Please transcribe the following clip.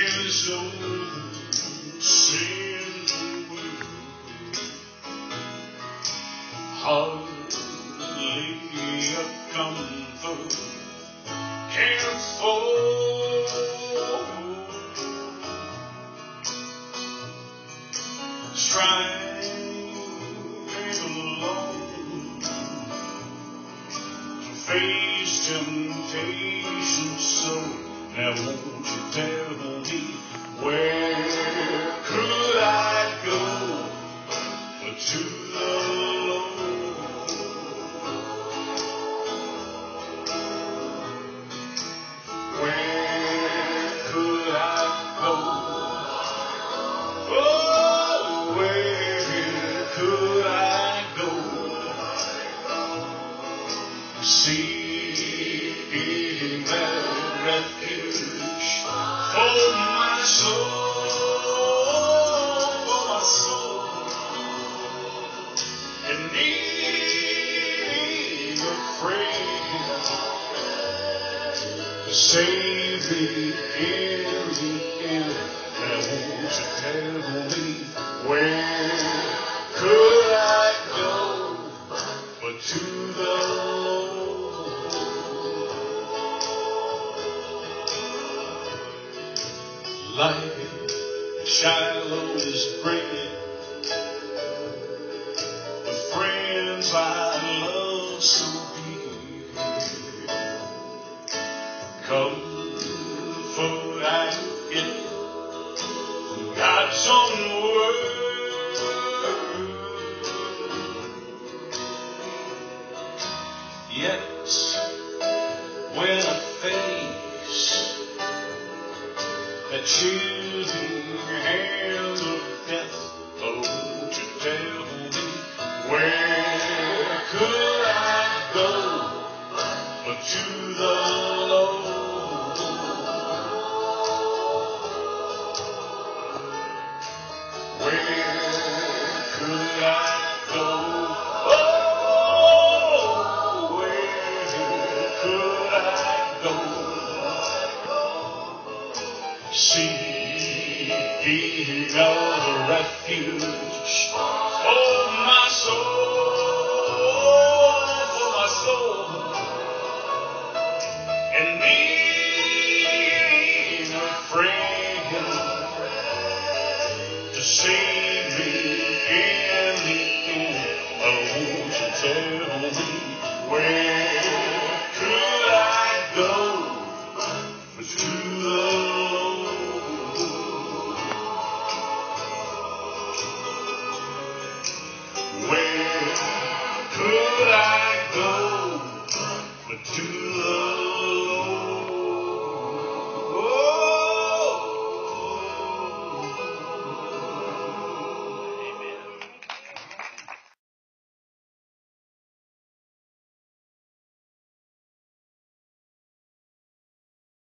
his own sinful will, hardly a comfort can fall. Striving alone to face temptation, so now won't you tell me, where could I go but to the Lord? Where could I go? Oh, where could I go? Seeking that refuge for my soul, and need a friend to save me in the end. Now won't you tell me, where could I go but to the Lord? Like Shiloh is bringing the friends I love so dear. Comfort I get from God's own word. Yet when I face that chilling hand of death, oh, won't you tell me, where could I go but to the Lord? Where could I go? Oh, where could I go? Seeking a refuge for my soul.